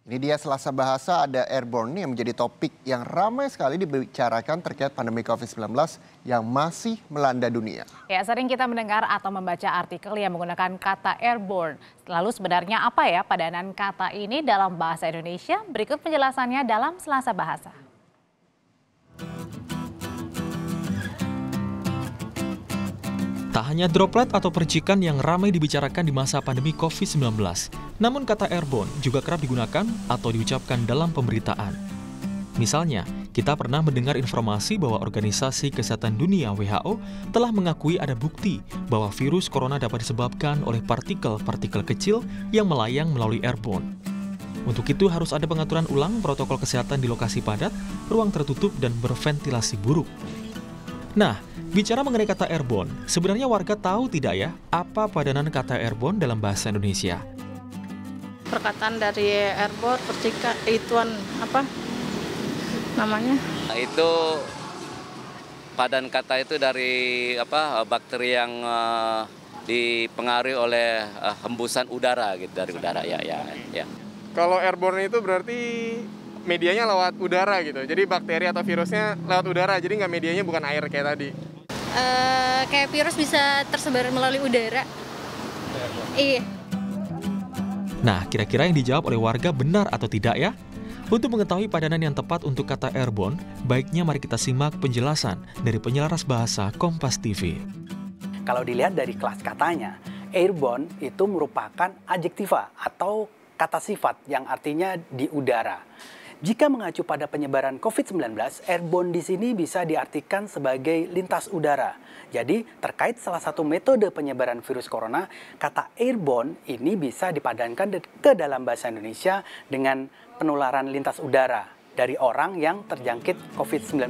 Ini dia Selasa Bahasa, ada airborne yang menjadi topik yang ramai sekali dibicarakan terkait pandemi COVID-19 yang masih melanda dunia. Ya, sering kita mendengar atau membaca artikel yang menggunakan kata airborne. Lalu sebenarnya apa ya padanan kata ini dalam bahasa Indonesia? Berikut penjelasannya dalam Selasa Bahasa. Tak hanya droplet atau percikan yang ramai dibicarakan di masa pandemi COVID-19, namun kata airborne juga kerap digunakan atau diucapkan dalam pemberitaan. Misalnya, kita pernah mendengar informasi bahwa Organisasi Kesehatan Dunia (WHO) telah mengakui ada bukti bahwa virus corona dapat disebabkan oleh partikel-partikel kecil yang melayang melalui airborne. Untuk itu harus ada pengaturan ulang protokol kesehatan di lokasi padat, ruang tertutup, dan berventilasi buruk. Nah, bicara mengenai kata airborne, sebenarnya warga tahu tidak ya apa padanan kata airborne dalam bahasa Indonesia? Perkataan dari airborne, percikan, ituan apa namanya? Itu padan kata itu dari bakteri yang dipengaruhi oleh hembusan udara gitu, dari udara ya. Kalau airborne itu berarti medianya lewat udara gitu. Jadi bakteri atau virusnya lewat udara, jadi nggak medianya bukan air kayak tadi. Kayak virus bisa tersebar melalui udara. Iya. Nah, kira-kira yang dijawab oleh warga benar atau tidak ya? Untuk mengetahui padanan yang tepat untuk kata airborne, baiknya mari kita simak penjelasan dari penyelaras bahasa Kompas TV. Kalau dilihat dari kelas katanya, airborne itu merupakan adjektiva atau kata sifat yang artinya di udara. Jika mengacu pada penyebaran COVID-19, airborne di sini bisa diartikan sebagai lintas udara. Jadi, terkait salah satu metode penyebaran virus corona, kata airborne ini bisa dipadankan ke dalam bahasa Indonesia dengan penularan lintas udara dari orang yang terjangkit COVID-19.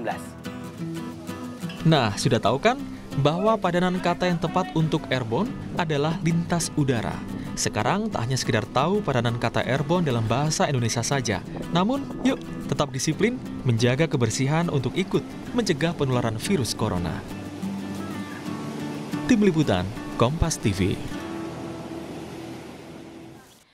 Nah, sudah tahu kan bahwa padanan kata yang tepat untuk airborne adalah lintas udara. Sekarang tak hanya sekedar tahu padanan kata airborne dalam bahasa Indonesia saja, namun yuk tetap disiplin menjaga kebersihan untuk ikut mencegah penularan virus corona. Tim Liputan Kompas TV.